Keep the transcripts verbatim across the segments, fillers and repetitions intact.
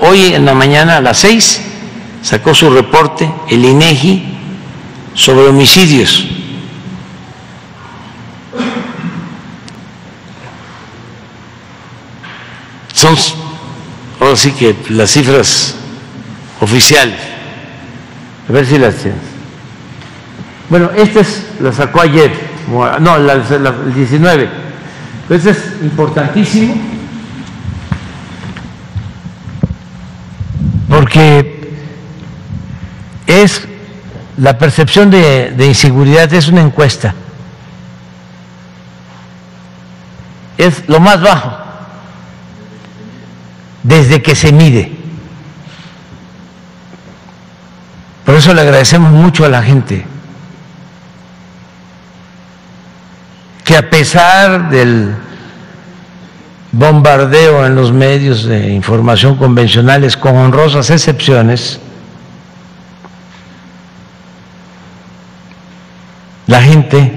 hoy en la mañana a las seis sacó su reporte el INEGI sobre homicidios. Son, ahora sí que las cifras oficiales. A ver si las tienes. Bueno, esta es, la sacó ayer, no, la, la, el diecinueve. Pero este es importantísimo porque es la percepción de, de inseguridad, es una encuesta. Es lo más bajo desde que se mide. Por eso le agradecemos mucho a la gente que a pesar del bombardeo en los medios de información convencionales, con honrosas excepciones, la gente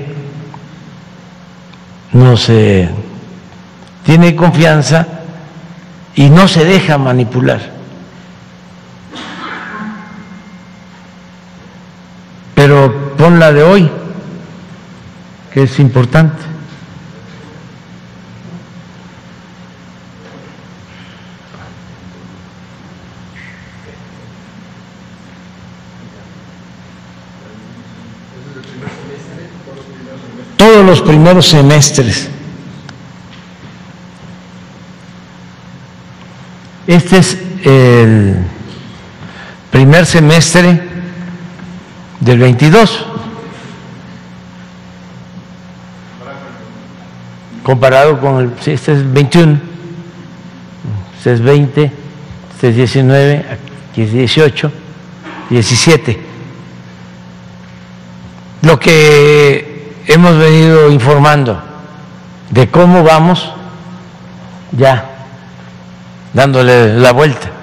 no se tiene confianza y no se deja manipular. Pero pon la de hoy, que es importante. Todos los primeros semestres. Este es el primer semestre del veintidós, comparado con el, sí, este es veintiuno, este es veinte, este es diecinueve, aquí es dieciocho, diecisiete. Lo que hemos venido informando de cómo vamos ya dándole la vuelta.